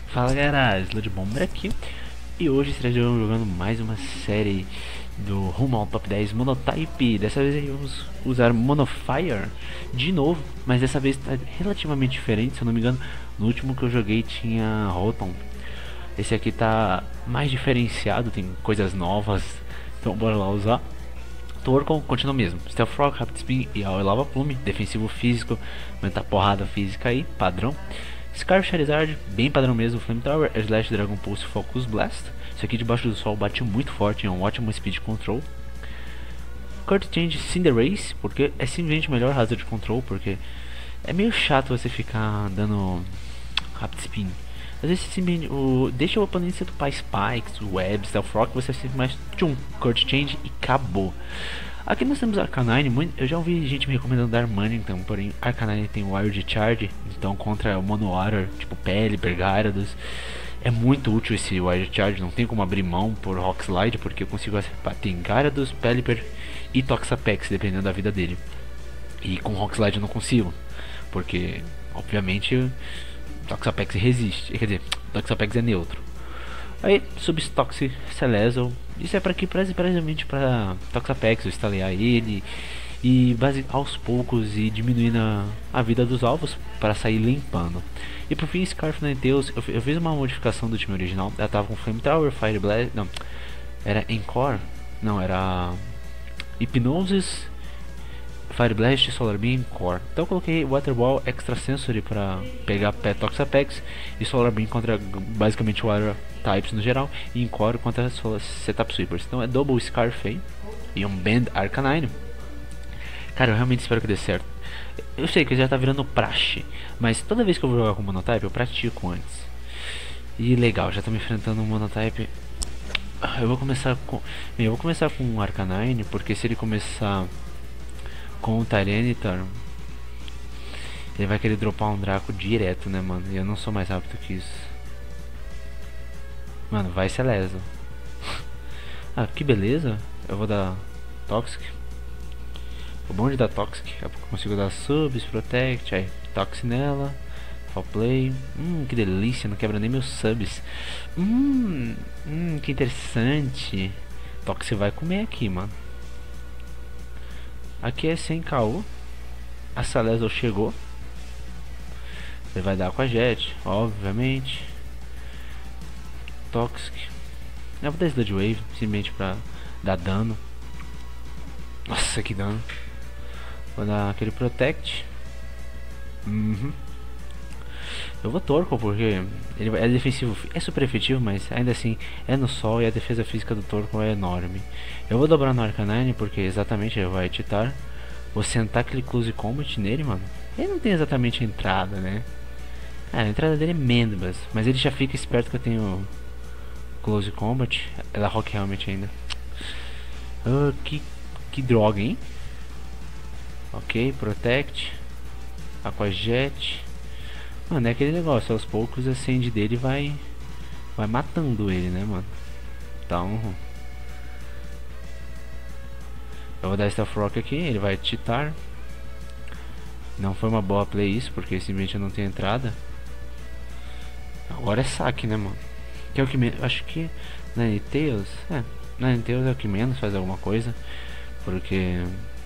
Fala galera, Sludge Bomber aqui e hoje estaremos jogando mais uma série do Rumo ao Top 10 Monotype. Dessa vez vamos usar Monofire de novo, mas dessa vez está relativamente diferente. Se eu não me engano, no último que eu joguei tinha Rotom. Esse aqui tá mais diferenciado, tem coisas novas, então bora lá usar. Torkoal continua mesmo, Stealth Rock, Rapid Spin e a Lava Plume, defensivo físico, aumenta a porrada física aí, padrão. Scarf Charizard, bem padrão mesmo, Flamethrower, Slash Dragon Pulse Focus Blast. Isso aqui debaixo do sol bate muito forte, é um ótimo speed control. Curd Change Cinderace, porque é simplesmente melhor Hazard Control, porque é meio chato você ficar dando Rapid Spin. Às vezes simplesmente deixa o oponente se tupar Spikes, Webs, Stealth Rock, você simplesmente tchum, Curd Change e acabou. Aqui nós temos Arcanine, eu já ouvi gente me recomendando dar Darmanitan, porém Arcanine tem Wild Charge, então contra o Mono Water, tipo Pelipper, Gyarados, é muito útil esse Wild Charge, não tem como abrir mão por Rock Slide, porque eu consigo bater em Gyarados, Pelipper e Toxapex, dependendo da vida dele. E com Rock Slide eu não consigo, porque obviamente Toxapex resiste, quer dizer, Toxapex é neutro. Aí, Substox Celezzle, isso é para que praticamente para Toxapex, eu estalear ele e aos poucos e diminuindo a vida dos alvos para sair limpando. E por fim, Scarf Ninetales, eu fiz uma modificação do time original, ela tava com Flamethrower, Fire Blast, não, era Encore, não, era Hypnosis, Fire Blast, Solar Beam, Core. Então eu coloquei Water Ball Extra Sensory para pegar Pet Toxapex e Solar Beam contra basicamente Water Types no geral e Core contra Setup Sweepers. Então é Double Scarf aí e um Band Arcanine. Cara, eu realmente espero que dê certo. Eu sei que já tá virando praxe, mas toda vez que eu vou jogar com Monotype eu pratico antes. E legal, já tô me enfrentando um Monotype. Eu vou começar com um Arcanine, porque se ele começar com o Tyranitar, ele vai querer dropar um Draco direto, né, mano? E eu não sou mais rápido que isso. Mano, vai Celezzle. Ah, que beleza. Eu vou dar Toxic. O bom de dar Toxic é porque eu consigo dar Subs, Protect, aí Toxic nela. Fall Play. Que delícia, não quebra nem meus Subs. Que interessante. Toxic vai comer aqui, mano. Aqui é sem KO. A Celezzle chegou. Ele vai dar com a Jet, obviamente. Toxic. Eu vou dar Sludge Wave, simplesmente pra dar dano. Nossa, que dano. Vou dar aquele Protect. Eu vou Torkoal porque ele é defensivo, é super efetivo, mas ainda assim é no sol e a defesa física do Torkoal é enorme. Eu vou dobrar no Arcanine porque exatamente ele vai titar. Vou sentar aquele Close Combat nele, mano. Ele não tem exatamente entrada, né? A entrada dele é Mendebas, mas ele já fica esperto que eu tenho Close Combat. Ela Rock Helmet ainda. Que droga, hein? Ok, Protect. Aqua Jet. Mano, é aquele negócio, aos poucos a Sand dele vai matando ele, né, mano? Então eu vou dar Stealth Rock aqui, ele vai cheatar. Não foi uma boa play isso, porque simplesmente eu não tenho entrada. Agora é saque, né, mano? Que é o que menos, acho que Ninetales, Ninetales é o que menos faz alguma coisa. Porque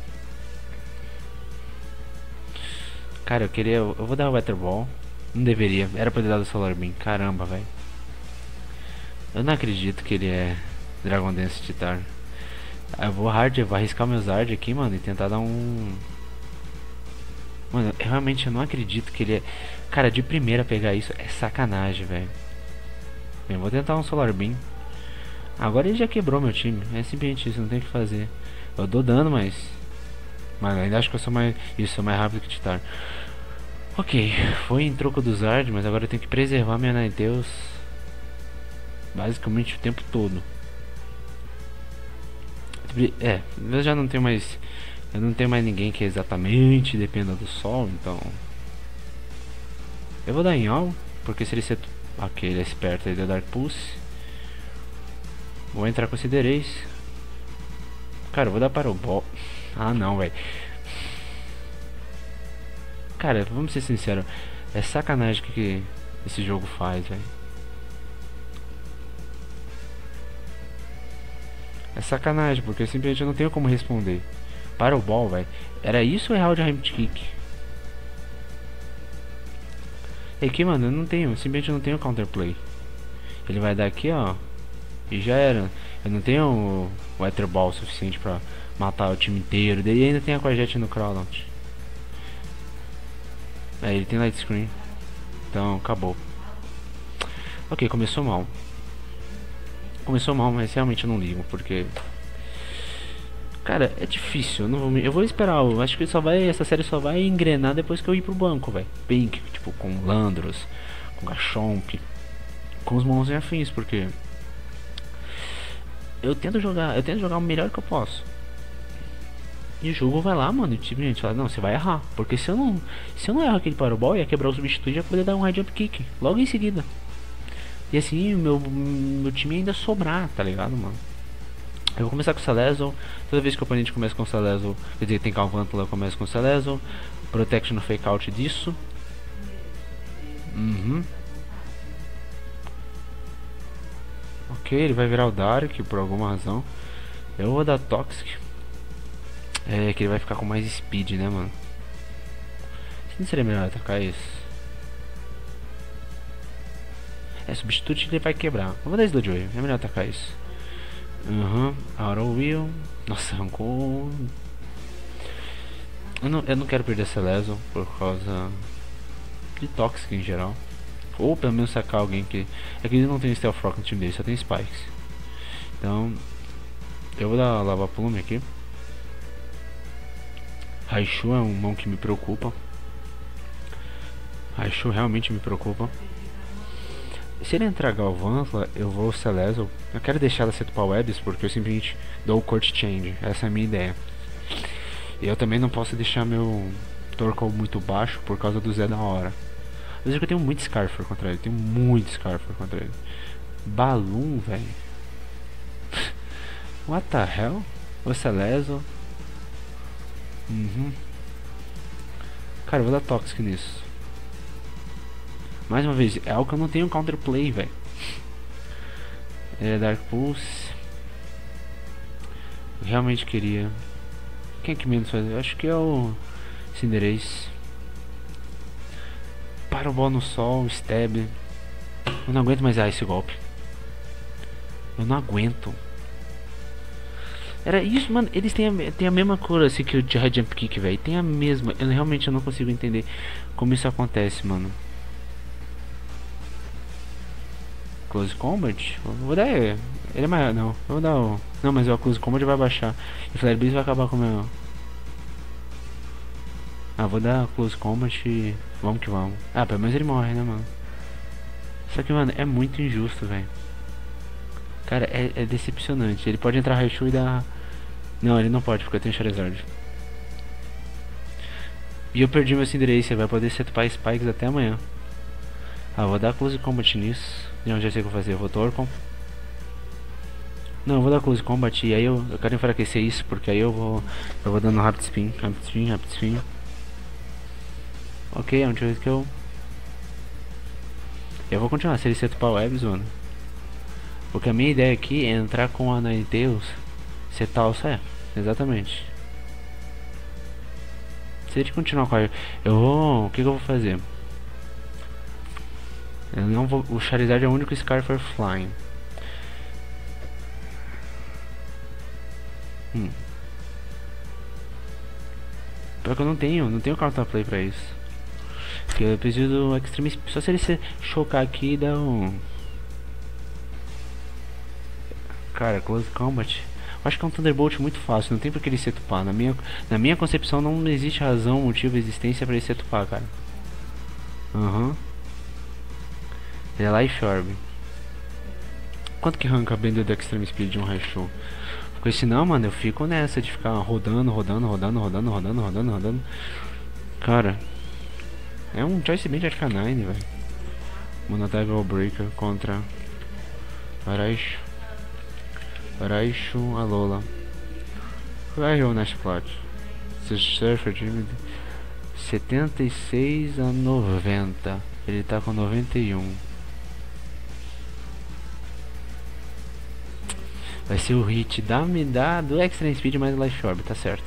cara, eu vou dar o Water Ball. Não deveria, era pra ter dado o Solar Beam. Caramba, velho. Eu não acredito que ele é Dragon Dance Titar. Eu vou arriscar meus Zard aqui, mano, e tentar dar um... Mano, eu realmente não acredito que ele é... Cara, de primeira pegar isso é sacanagem, velho. Bem, vou tentar um Solar Beam. Agora ele já quebrou meu time. É simplesmente isso, não tem o que fazer. Eu dou dano, mas... Mano, ainda acho que eu sou mais... Isso, sou mais rápido que Titar. Ok, foi em troco do Zard, mas agora eu tenho que preservar minha Ninetales basicamente o tempo todo. Eu já não tenho mais... Eu não tenho mais ninguém que exatamente dependa do sol, então... Eu vou dar em algo, porque se ele ser... Ok, ele é esperto, ele deu Dark Pulse. Vou entrar com Cinderace. Cara, eu vou dar para o Ball. Ah não, velho. Cara, vamos ser sinceros. É sacanagem que esse jogo faz, velho. É sacanagem, porque simplesmente eu não tenho como responder. Para o ball, velho. Era isso ou é de Heimt Kick? É que, mano, eu não tenho, simplesmente eu não tenho counterplay. Ele vai dar aqui, ó. E já era. Eu não tenho o Ether Ball suficiente pra matar o time inteiro. Daí ainda tem a Aquajet no Crawlout. É, ele tem Light Screen. Então, acabou. Ok, começou mal. Começou mal, mas realmente eu não ligo, porque... Cara, é difícil, eu vou esperar, eu acho que essa série só vai engrenar depois que eu ir pro banco, velho. Pink, tipo, com Landros, com Gachomp, com os monstros e afins, porque... eu tento jogar o melhor que eu posso. E o jogo vai lá, mano, e tipo, gente fala, não, você vai errar. Porque se eu não erro aquele Powerball, ia quebrar o substituto e ia poder dar um high jump kick logo em seguida. E assim, meu time ainda sobrar, tá ligado, mano? Eu vou começar com o Celezo. Toda vez que o oponente começa com o Celezo, quer dizer, tem Calvantula, eu começo com o Celezo. Protection no fake out disso. Ok, ele vai virar o Dark por alguma razão. Eu vou dar Toxic. É que ele vai ficar com mais speed, né, mano? Não seria melhor atacar isso? É, substituto ele vai quebrar. Eu vou dar Sludge Wave, é melhor atacar isso. Auto Wheel. Nossa, arrancou. Eu não quero perder Celezo por causa de Toxic em geral. Ou pelo menos sacar alguém que... é que ele não tem Stealth Rock no time dele, só tem Spikes. Então eu vou dar Lava Plume aqui. Raichu é um mão que me preocupa. Raichu realmente me preocupa. Se ele entrar Galvantula, eu vou Celezo. Eu quero deixar ela setupar webs porque eu simplesmente dou o court change. Essa é a minha ideia. E eu também não posso deixar meu Torkoal muito baixo por causa do Zé da hora. Às vezes eu tenho muito Scarfer contra ele. Tenho muito Scarfer contra ele. Balloon, velho. What the hell? O Celezo. Cara, eu vou dar Toxic nisso. Mais uma vez, é algo que eu não tenho counterplay, velho. É Dark Pulse. Eu realmente queria. Quem é que menos faz? Eu acho que é o Cinderace. Para o no sol, Stab. Eu não aguento mais esse golpe. Eu não aguento. Era isso, mano. Eles têm a mesma cor assim que o de High Jump Kick, velho. Tem a mesma. Eu realmente não consigo entender como isso acontece, mano. Close Combat? Eu vou dar. Ele é maior, não. Eu vou dar o. Não, mas o Close Combat vai baixar. E Flare Blitz vai acabar com o meu. Ah, vou dar Close Combat e. Vamos que vamos. Ah, pelo menos ele morre, né, mano? Só que, mano, é muito injusto, velho. Cara, é decepcionante. Ele pode entrar Raichu e dar. Não, ele não pode, porque eu tenho Charizard. E eu perdi meu Cinderace, vai poder setupar Spikes até amanhã. Ah, vou dar Close Combat nisso. Não, já sei o que eu vou fazer, eu vou Torkoal. Não, eu vou dar Close Combat e aí eu quero enfraquecer isso, porque aí eu vou dando Rapid Spin, Rapid Spin, Rapid Spin. Ok, é um jeito que eu vou continuar, se ele setupar webs, mano. Porque a minha ideia aqui é entrar com a Ninetales, setar o Sé, exatamente. Se ele continuar com a... o que eu vou fazer? Eu não vou... O Charizard é o único Scarfer Flying. Pior que eu não tenho counterplay pra isso. Porque eu preciso do Extreme Speed. Só se ele se chocar aqui e dar um... Cara, Close Combat. Eu acho que é um Thunderbolt muito fácil, não tem por que ele setupar. Na minha concepção não existe razão, motivo, existência pra ele setupar, cara. Ele é Life Orb. Quanto que arranca bem do Extreme Speed de um Raichu? Porque senão, mano, eu fico nessa de ficar rodando. Cara, é um choice bem de Arcanine, velho. Monotag Breaker contra Raichu. Raichu, Alola. Vai o Nash Plat. Surfer de 76 a 90. Ele tá com 91. Vai ser o hit do Extreme Speed mais Life Orb, tá certo.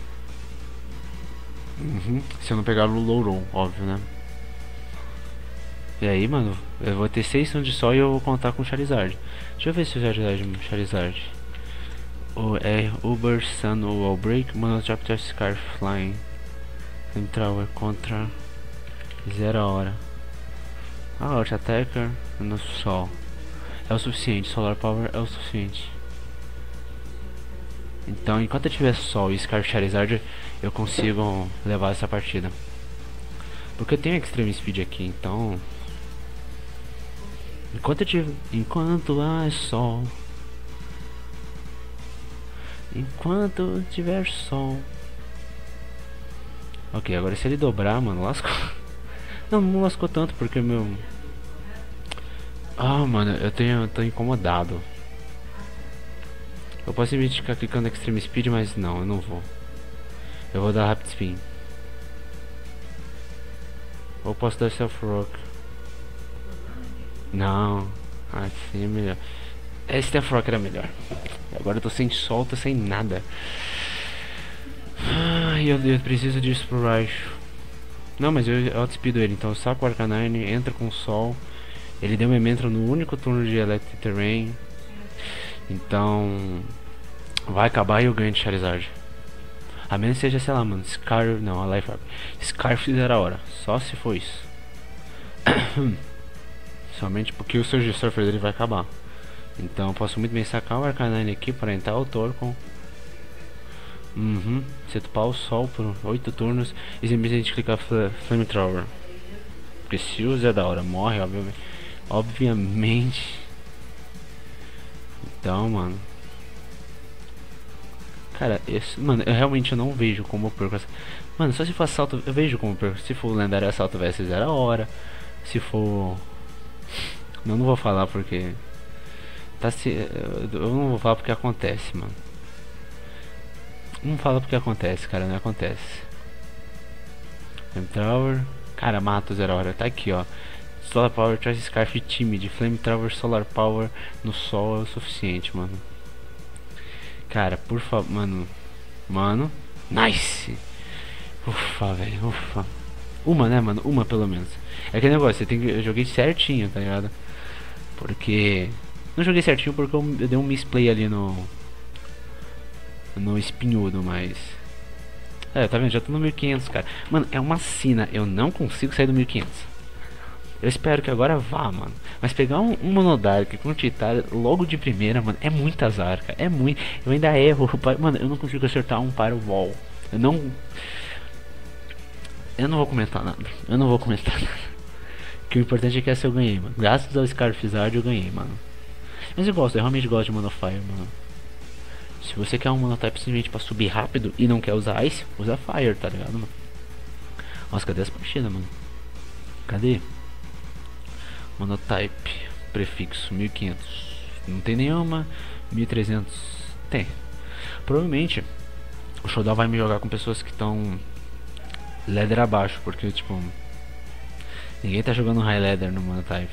Se eu não pegar o low roll, óbvio, né? E aí, mano, eu vou ter 6 sons de sol e eu vou contar com Charizard. Deixa eu ver se o Charizard. É Uber Sun ou All Break, Mano Chapter Scarf Flying. Flamethrower contra 0 hora. Out Attacker no sol. É o suficiente, Solar Power é o suficiente. Então, enquanto eu tiver Sol e Scarf Charizard, eu consigo levar essa partida. Porque eu tenho Extreme Speed aqui, então... Enquanto há Sol... Enquanto tiver Sol... Ok, agora se ele dobrar, mano, lascou. Não lascou tanto, porque meu... Ah, mano, eu tô incomodado. Eu posso simplesmente ficar clicando Extreme Speed, mas não, eu não vou. Eu vou dar Rapid Spin. Ou posso dar Self Rock. Não, assim é melhor. Esse Self Rock era melhor. Agora eu tô sem sol, tô sem nada. Ai, eu preciso disso pro baixo. Não, mas eu outspeedo ele, então eu saco o Arcanine, entra com o sol. Ele deu Memento no único turno de Electric Terrain. Então... vai acabar e eu ganho de Charizard. A menos que seja, sei lá, mano, Scarf... não, a Life Orb. Scarf 0 hora, só se for isso. Somente porque o Surge Surfer dele vai acabar. Então eu posso muito bem sacar o Arcanine aqui para entrar o Torkoal. Seto o sol por 8 turnos e simplesmente clicar Flamethrower. Porque se o Zé da hora morre, obviamente. Então, mano. Cara, mano, eu realmente não vejo como eu perco essa... Mano, só se for assalto, eu vejo como eu perco. Se for lendário assalto vai ser 0 hora. Se for... não vou falar porque... eu não vou falar porque acontece, mano. Não fala porque acontece, cara, não acontece. Flamethrower... cara, mata o 0 hora, tá aqui, ó. Solar Power, Trash Scarf Timid, Flamethrower, Solar Power no sol é o suficiente, mano. Cara, por favor, mano, nice. Ufa, velho, ufa. Uma, né, mano, uma pelo menos. É aquele negócio, eu joguei certinho, tá ligado? Porque... não joguei certinho porque eu dei um misplay ali no espinhudo, mas... é, tá vendo, já tô no 1500, cara. Mano, é uma sina, eu não consigo sair do 1500. Eu espero que agora vá, mano. Mas pegar um Monodark com Titara logo de primeira, mano, é muito azar, cara. É muito. Eu ainda erro. Mano, eu não consigo acertar um Firewall. Eu não vou comentar nada. Que o importante é que essa eu ganhei, mano. Graças ao Scarfizard eu ganhei, mano. Mas eu realmente gosto de Monofire, mano. Se você quer um Monotype simplesmente pra subir rápido e não quer usar Ice, usa Fire, tá ligado, mano? Nossa, cadê as partidas, mano? Cadê? Monotype, prefixo 1500. Não tem nenhuma. 1300. Tem. Provavelmente o Showdown vai me jogar com pessoas que estão Leather abaixo, porque tipo ninguém tá jogando High Leather no Monotype.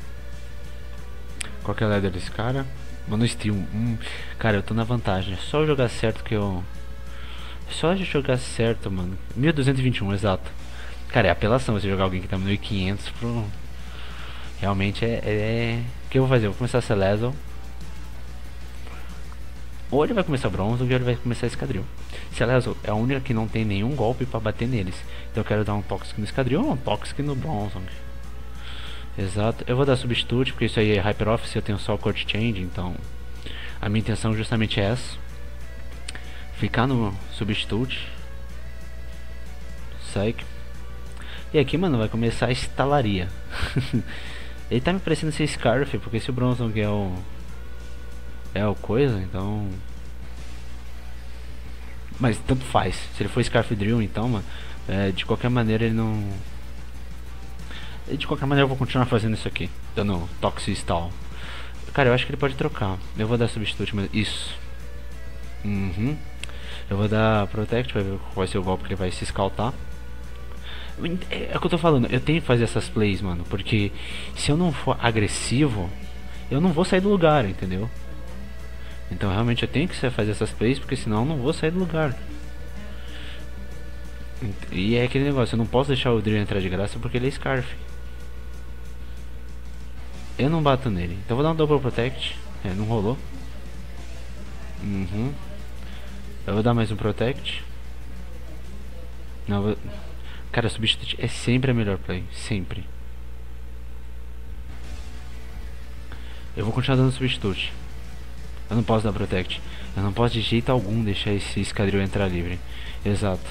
Qual que é a Leather desse cara? Mono Steel. Cara, eu tô na vantagem. É só eu jogar certo que eu... só eu jogar certo, mano. 1221, exato. Cara, é apelação você jogar alguém que tá no 1500 pro... realmente o que eu vou fazer? Eu vou começar a Celezzle. Ou ele vai começar Bronze ou ele vai começar Escadril. Celezzle é a única que não tem nenhum golpe pra bater neles. Então eu quero dar um Toxic no Escadril ou um Toxic no Bronze. Exato. Eu vou dar Substitute porque isso aí é Hyper Office. Eu tenho só o Court Change, então a minha intenção justamente é essa. Ficar no Substitute. Psyche. E aqui, mano, vai começar a estalaria. Ele tá me parecendo ser Scarf, porque se o Bronzong é o coisa, então... mas tanto faz. Se ele for Scarf Drill, então, mano, de qualquer maneira ele não... de qualquer maneira eu vou continuar fazendo isso aqui, dando Toxic Stall. Cara, eu acho que ele pode trocar. Eu vou dar Substitute, mas... isso. Eu vou dar Protect, pra ver qual vai ser o golpe que ele vai se escaltar. É o que eu tô falando, eu tenho que fazer essas plays, mano, porque se eu não for agressivo, eu não vou sair do lugar, entendeu? Então realmente eu tenho que fazer essas plays, porque senão eu não vou sair do lugar. E é aquele negócio, eu não posso deixar o Drill entrar de graça porque ele é Scarf. Eu não bato nele, então eu vou dar um Double Protect. É, não rolou. Eu vou dar mais um Protect. Não, cara, Substitute é sempre a melhor play, sempre. Eu vou continuar dando Substitute. Eu não posso dar Protect. Eu não posso de jeito algum deixar esse Escadril entrar livre. Exato.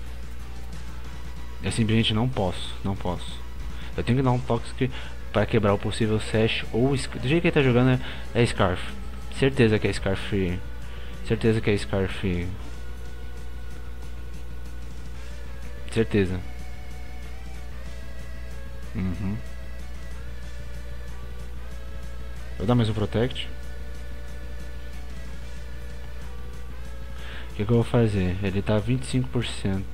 Eu simplesmente não posso. Não posso. Eu tenho que dar um Toxic para quebrar o possível Sash ou do jeito que ele tá jogando é Scarf. Certeza que é Scarf. Certeza que é Scarf. Certeza. Vou dar mais um Protect. O que eu vou fazer? Ele tá 25%.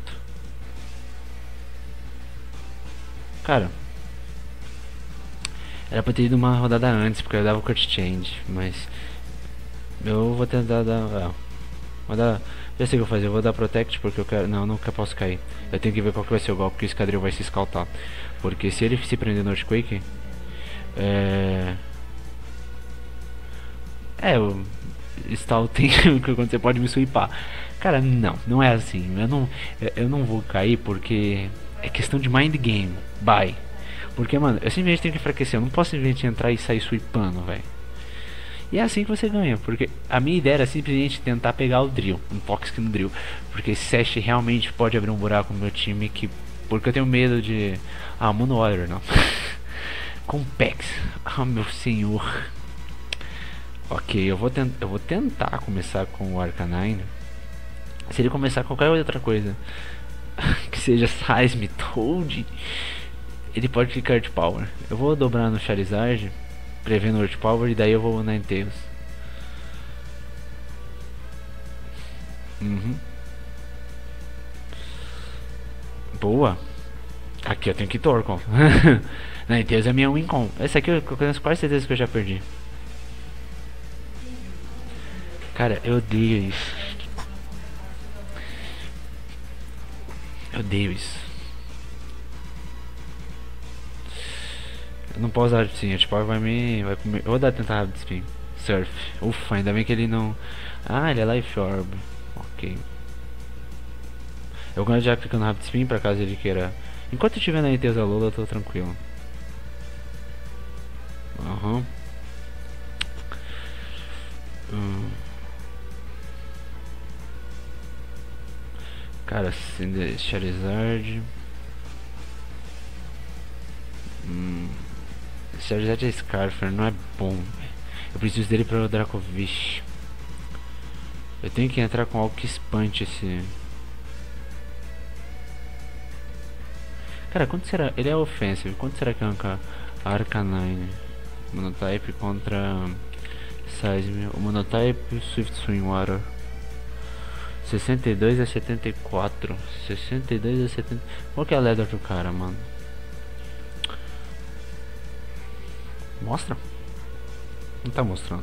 Cara, era pra ter ido uma rodada antes, porque eu dava o Cut Change, mas eu vou tentar dar. Vou dar. Já sei o que eu vou fazer, eu vou dar Protect porque eu quero. Não, eu nunca posso cair. Eu tenho que ver qual que vai ser o golpe que o Escadril vai se escaltar. Porque se ele se prender no Earthquake. O Stall tem quando você pode me sweepar. Cara, não é assim. Eu não vou cair porque é questão de mind game. Bye. Porque, mano, eu simplesmente tenho que enfraquecer. Eu não posso simplesmente entrar e sair sweepando, velho. E é assim que você ganha. Porque a minha ideia era simplesmente tentar pegar o Drill. Um Toxic no Drill. Porque esse Sash realmente pode abrir um buraco no meu time. Porque eu tenho medo de. Mono Warrior não. Compex. Meu senhor. Ok, eu vou tentar começar com o Arcanine. Se ele começar qualquer outra coisa que seja Seismitoad, ele pode ficar Earth Power. Eu vou dobrar no Charizard, prevendo Earth Power, e daí eu vou na Ninetales. Boa. Aqui eu tenho que Torkoal. Ninetales é minha win-con. Essa aqui eu tenho quase certeza que eu já perdi. Cara, eu odeio isso. Eu odeio isso. Eu não posso dar sim, tipo, vai comer. Eu vou tentar Rapid Spin. Surf. Ufa, ainda bem que ele não. Ele é Life Orb. Ok. Eu vou já clicando Rapid Spin pra caso ele queira. Enquanto eu estiver na Ninetales Alola, eu tô tranquilo. Cara, Charizard. Charizard é Scarfer, não é bom. Eu preciso dele para o Dracovish. Eu tenho que entrar com algo que espante esse. Cara, quanto será? Ele é offensive. Quanto será que arranca a Arcanine? Monotype contra Seismic. O Monotype Swift Swing Water. 62 a 74. 62 a 70. Qual que é a leather do cara, mano? Mostra? Não tá mostrando.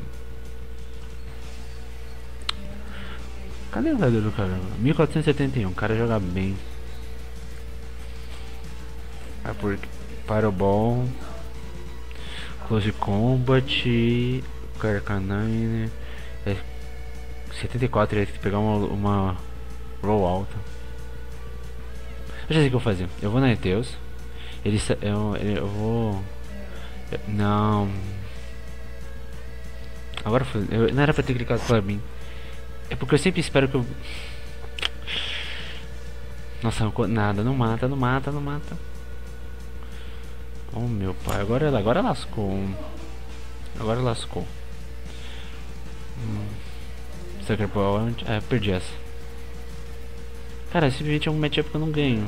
Cadê a leather do cara? 1471. O cara joga bem. Fireball, Close Combat, Arcanine. 74, ele tem que pegar uma roll alta. Eu já sei o que eu vou fazer. Eu vou na Eteus. Eu vou. Não. Agora foi. Não era pra ter clicado para mim. É porque eu sempre espero que eu. Nossa, nada, não mata. Oh meu pai, agora lascou. Agora lascou. Sucker Punch. Perdi essa. Cara, simplesmente é um matchup que eu não ganho.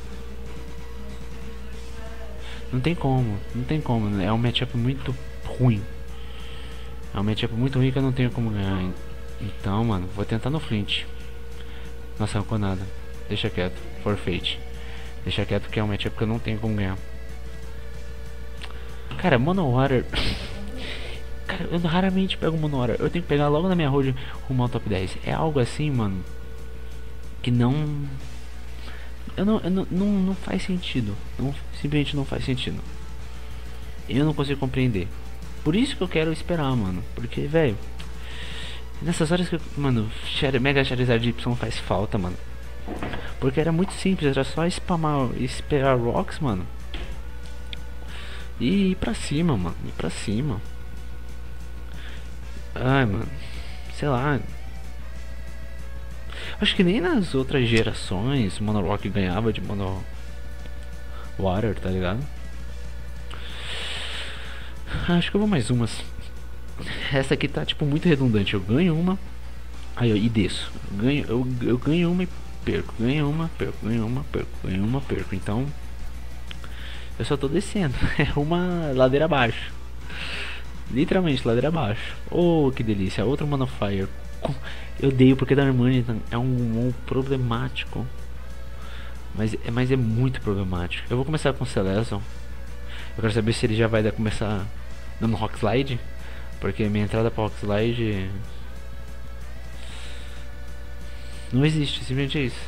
Não tem como. É um matchup muito ruim. É um matchup muito ruim que eu não tenho como ganhar. Então, mano, vou tentar no Flint. Nossa, não ficou nada. Deixa quieto. Forfeit. Deixa quieto que é um matchup que eu não tenho como ganhar. Cara, Mono Water. eu raramente pego o Mono Warrior. Eu tenho que pegar logo na minha road rumo ao top 10. É algo assim, mano, que não... não faz sentido. Simplesmente não faz sentido. Eu não consigo compreender. Por isso que eu quero esperar, mano. Porque, velho, nessas horas que, mano, Mega Charizard Y faz falta, mano. Porque era muito simples, era só spamar, esperar Rocks, mano. E ir pra cima, mano. Ir pra cima. Ai, mano. Sei lá. Acho que nem nas outras gerações Mono Rock ganhava de Mono Water, tá ligado? Acho que eu vou mais umas. Essa aqui tá tipo muito redundante. Eu ganho uma, aí e desço. Eu ganho uma e perco. Ganho uma, perco. Ganho uma, perco. Ganho uma, perco. Então eu só tô descendo. É uma ladeira abaixo. Literalmente ladeira abaixo. Oh, que delícia. Outro Monofire. Eu odeio porque Darmanitan é um problemático. Mas é muito problemático. Eu vou começar com o Celeson. Eu quero saber se ele já vai começar dando Rock Slide. Porque minha entrada para Rock Slide não existe, simplesmente é isso.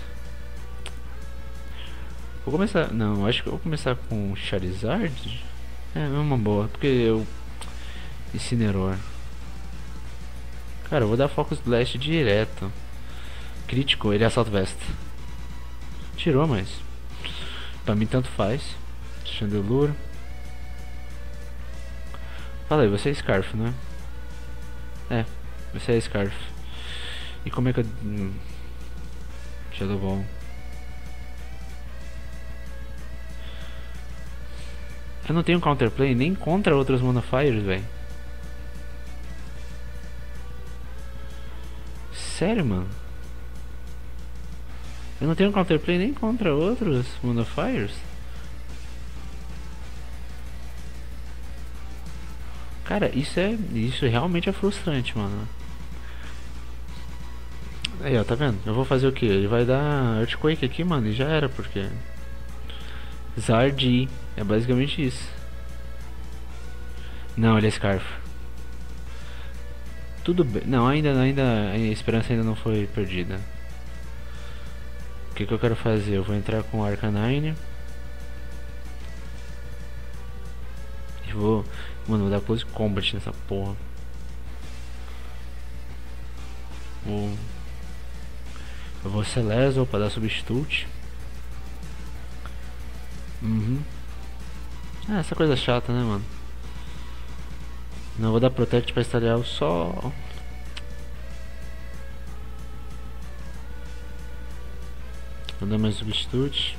Vou começar. Não, acho que eu vou começar com Charizard. É uma boa, porque eu. Incineroar. Cara, eu vou dar Focus Blast direto. Crítico, ele é Assault Vest. Tirou, mas pra mim tanto faz. Chandelure. Fala aí, você é Scarf, né? É, você é Scarf. E como é que eu... Shadow Ball. Eu não tenho counterplay nem contra outros Monofires, velho. Sério, mano? Eu não tenho counterplay nem contra outros Monofires? Cara, isso realmente é frustrante, mano. Aí, ó, tá vendo? Eu vou fazer o que? Ele vai dar Earthquake aqui, mano, e já era, porque... Zardi, é basicamente isso. Não, ele é Scarf. Tudo bem. Não, ainda a esperança ainda não foi perdida. O que eu quero fazer? Eu vou entrar com Arcanine. E vou... Mano, vou dar Close Combat nessa porra. Eu vou Celezo pra dar Substitute. Essa coisa chata, né, mano? Não, vou dar Protect pra estalhar o só. Vou dar mais Substitute.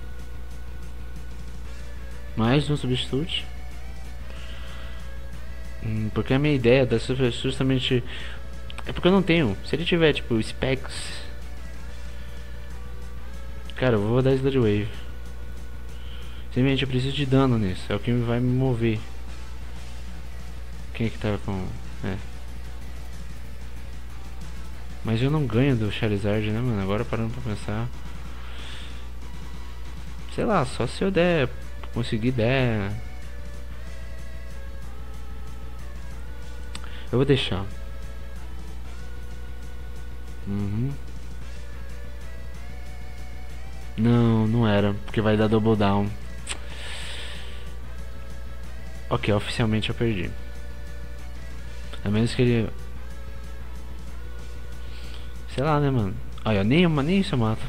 Mais um Substitute. Porque a minha ideia é justamente... É porque eu não tenho. Se ele tiver, tipo, Specs... Cara, eu vou dar Sludge Wave. Simplesmente eu preciso de dano nisso. É o que vai me mover. Quem é que tá com... É. Mas eu não ganho do Charizard, né, mano? Agora parando pra pensar... Sei lá, só se eu der... Conseguir der... Eu vou deixar. Não, não era, porque vai dar Double Down. Ok, oficialmente eu perdi. A menos que ele... Sei lá, né, mano. Olha, nem isso eu mato.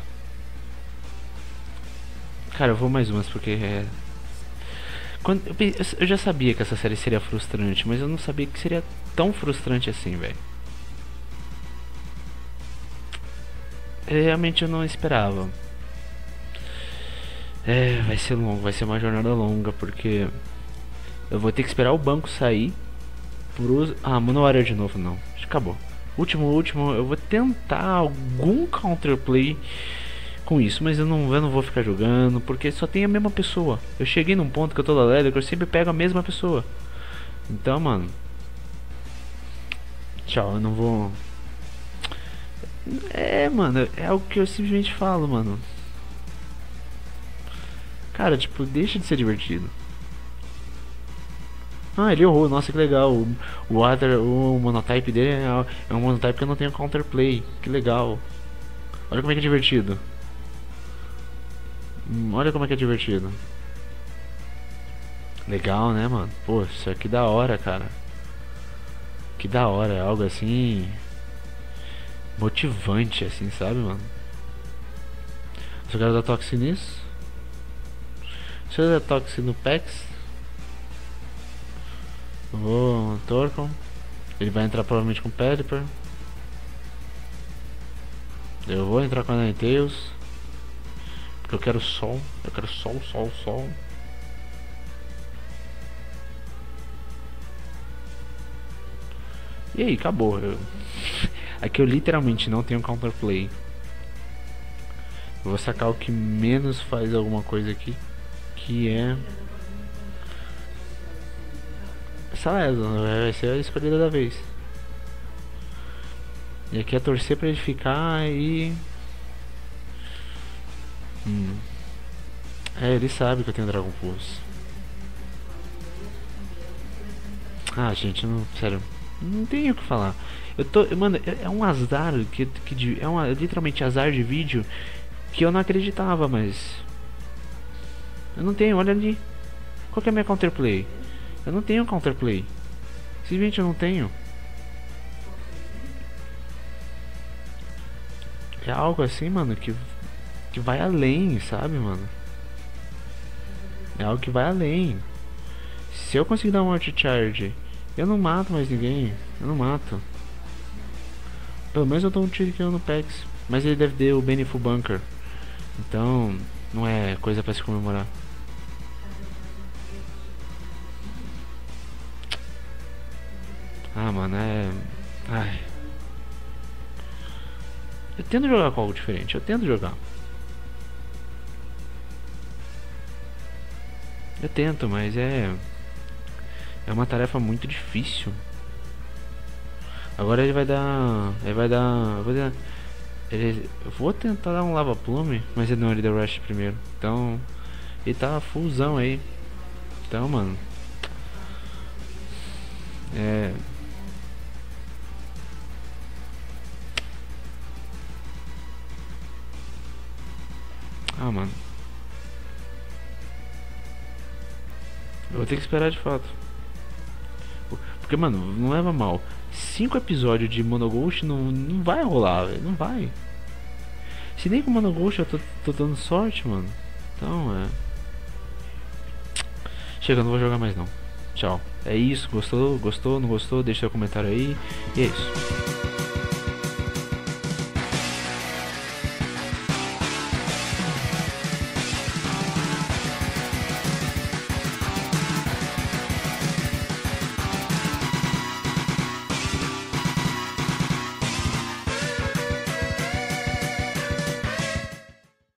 Cara, eu vou mais umas, porque é... Eu já sabia que essa série seria frustrante, mas eu não sabia que seria tão frustrante assim, velho. Realmente eu não esperava. Vai ser longo, vai ser uma jornada longa, porque eu vou ter que esperar o banco sair pros... Mono Warrior de novo, não. Acho que acabou. Último, eu vou tentar algum counterplay com isso, mas eu não vou ficar jogando, porque só tem a mesma pessoa. Eu cheguei num ponto que eu tô da Leather que eu sempre pego a mesma pessoa. Então, mano... Tchau, eu não vou... Mano, é algo que eu simplesmente falo, mano. Cara, tipo, deixa de ser divertido. Ah, ele errou, nossa que legal. O monotype dele é um monotype que eu não tenho counterplay. Que legal. Olha como é que é divertido. Olha como é que é divertido. Legal, né, mano? Pô, isso aqui da hora, cara. Que da hora, é algo assim motivante, assim, sabe, mano? Só quero dar toque nisso. Se eu der toque no Pex, eu vou Torcon. Ele vai entrar provavelmente com Pelipper. Eu vou entrar com a Ninetales. Porque eu quero sol. Eu quero sol, sol, sol. E aí, acabou. Aqui eu literalmente não tenho counterplay. Eu vou sacar o que menos faz alguma coisa aqui. Que é Salazzle, vai ser a escolhida da vez. E aqui é torcer pra ele ficar e... É, ele sabe que eu tenho Dragon Pulse. Ah, gente, não, sério, não tenho o que falar. Mano, é um azar é literalmente azar de vídeo que eu não acreditava, mas eu não tenho, olha ali. Qual que é a minha counterplay? Eu não tenho counterplay. Simplesmente eu não tenho. É algo assim, mano, que vai além, sabe, mano? É algo que vai além. Se eu conseguir dar um Out Charge, eu não mato mais ninguém. Eu não mato. Pelo menos eu dou um tiro aqui no Pex. Mas ele deve ter o Beneful Bunker. Então, não é coisa pra se comemorar. Ah, mano, é... Ai. Eu tento jogar com algo diferente. Eu tento jogar. Eu tento, mas é... É uma tarefa muito difícil. Agora ele vai dar... Ele vai dar... Eu vou tentar dar um Lava Plume, mas ele não, ele deu Rush primeiro. Então... Ele tá fullzão aí. Então, mano... É... Ah, mano. Eu vou ter que esperar de fato. Porque, mano, não leva mal. 5 episódios de Monoghost não vai rolar, velho. Não vai. Se nem com Monoghost eu tô dando sorte, mano. Então, é... Chega, eu não vou jogar mais não. Tchau. É isso, gostou? Gostou? Não gostou? Deixa seu comentário aí. E é isso.